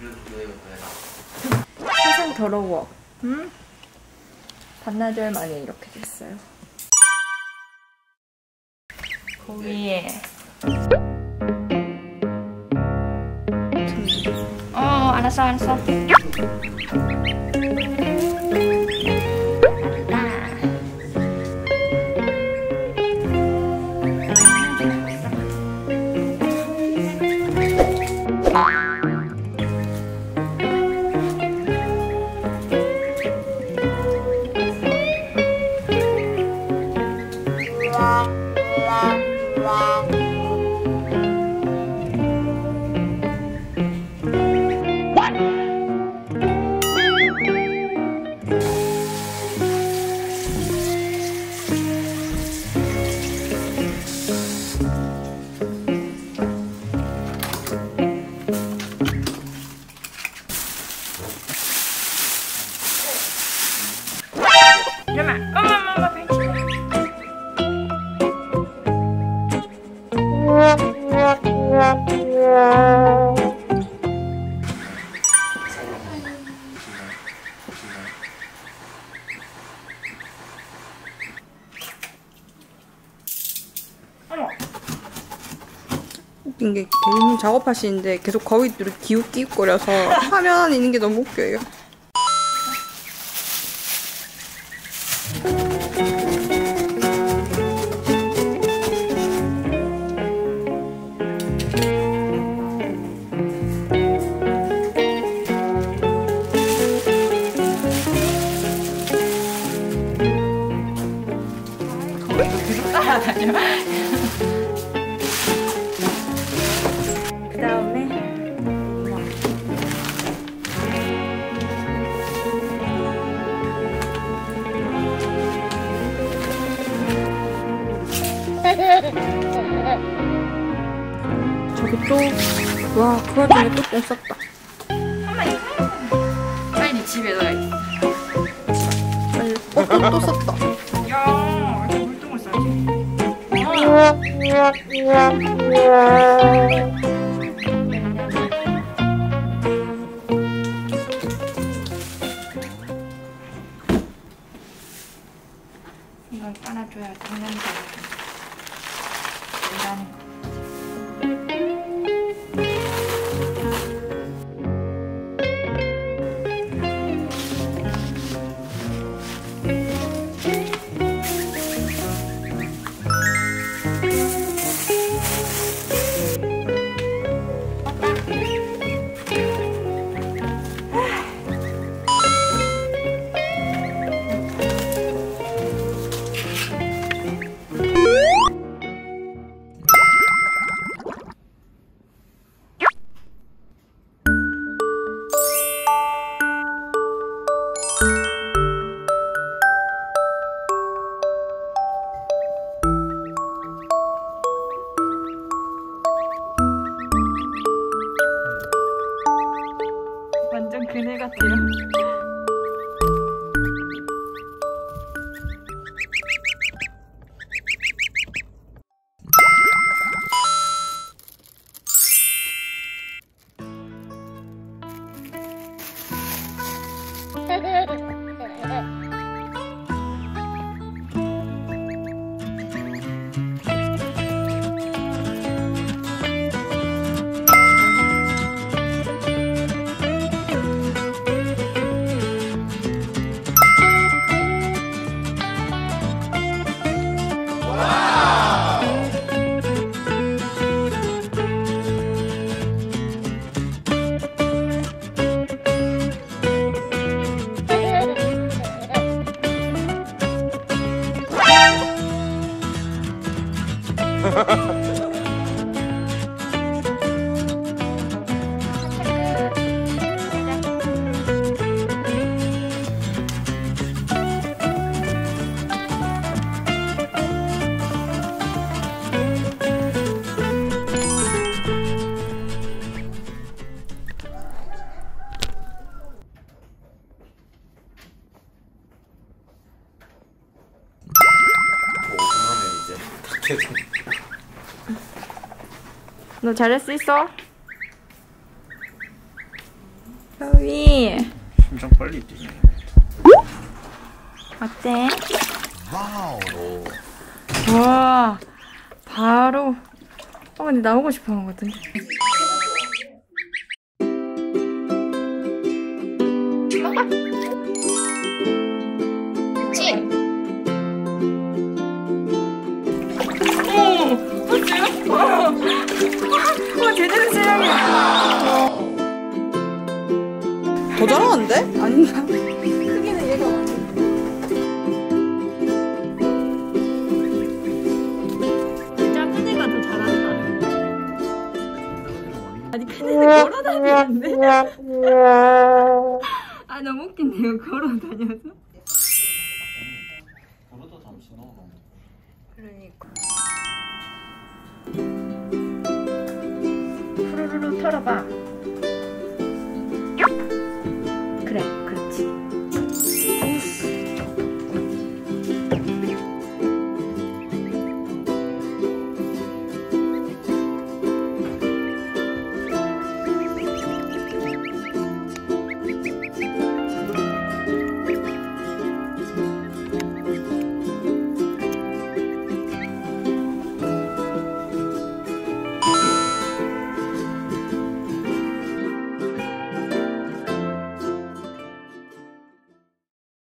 세상 더러워. 응? 반나절 만에 이렇게 됐어요. 거기에 알았어. 웃긴 게 대리님 작업하시는데 계속 거위 이렇게 기웃기웃거려서 화면 있는 게 너무 웃겨요. 계속 따라다녀. 그 다음에 저기 또, 와, 그 와중에 또 똥 쌌다. 빨리 집에 넣어야지. 빨리, 또 쌌다. 야, 이렇게 물통을 싸지. 이걸 깔아줘야 장난감 된다는 거. 완전 그네 같아요. 너 잘할 수 있어? 여기 심장 빨리 뛰네. 어때? 와우. 와 바로 근데 나오고 싶어 하거든. 제대로 수영이야. 더 잘하는데? 아닌가? 크기는 얘가 작은 애가 더 잘한다. 아니 큰 애는 걸어다니는데? 아 너무 웃긴데요 걸어다녀서? 걸어도 잠시 넣어. 그러니까 후루루루 털어봐.